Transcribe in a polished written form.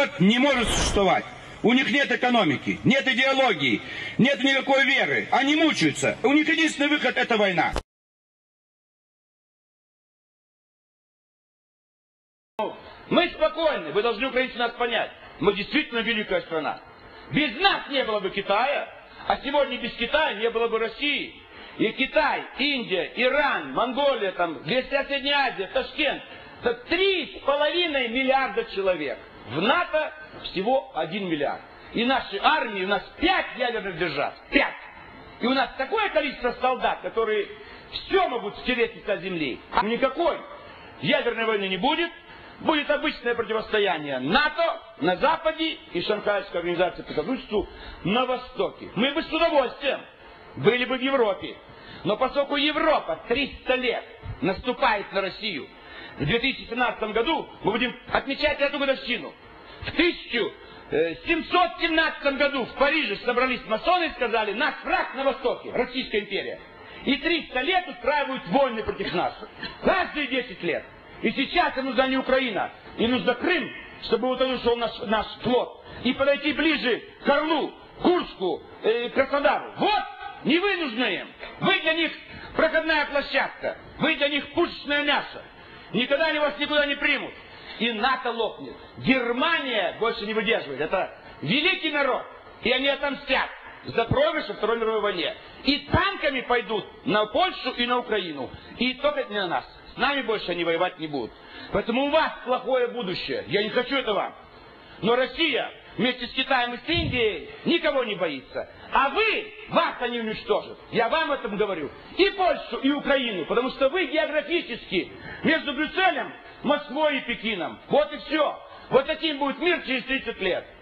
народ не может существовать. У них нет экономики, нет идеологии, нет никакой веры. Они мучаются. У них единственный выход – это война. Мы спокойны, вы должны, украинцы, нас понять. Мы действительно великая страна. Без нас не было бы Китая, а сегодня без Китая не было бы России. И Китай, Индия, Иран, Монголия, там, вся Средняя Азия, Ташкент. Это 3,5 миллиарда человек. В НАТО всего 1 миллиард. И нашей армии у нас 5 ядерных держав. 5. И у нас такое количество солдат, которые все могут стереть с лица земли. А никакой ядерной войны не будет. Будет обычное противостояние НАТО на западе и Шанхайской организации по сотрудничеству на востоке. Мы бы с удовольствием были бы в Европе. Но поскольку Европа 300 лет наступает на Россию, в 2017 году мы будем отмечать эту годовщину. В 1717 году в Париже собрались масоны и сказали: наш враг на востоке, Российская империя. И 300 лет устраивают войны против нас. Каждые 10 лет. И сейчас им нужна не Украина, им нужно Крым, чтобы вот ушел наш флот. И подойти ближе к Орлу, Курску, Краснодару. Вот, не вы нужны им. Вы для них проходная площадка. Вы для них пушечное мясо. Никогда они вас никуда не примут. И НАТО лопнет. Германия больше не выдерживает. Это великий народ. И они отомстят за проигрыш во Второй мировой войне. И танками пойдут на Польшу и на Украину. И только не на нас. С нами больше они воевать не будут. Поэтому у вас плохое будущее. Я не хочу этого. Но Россия вместе с Китаем и с Индией никого не боится. А вас они уничтожат. Я вам этом говорю. И Польшу, и Украину. Потому что вы географически между Брюсселем, Москвой и Пекином. Вот и все. Вот таким будет мир через 30 лет.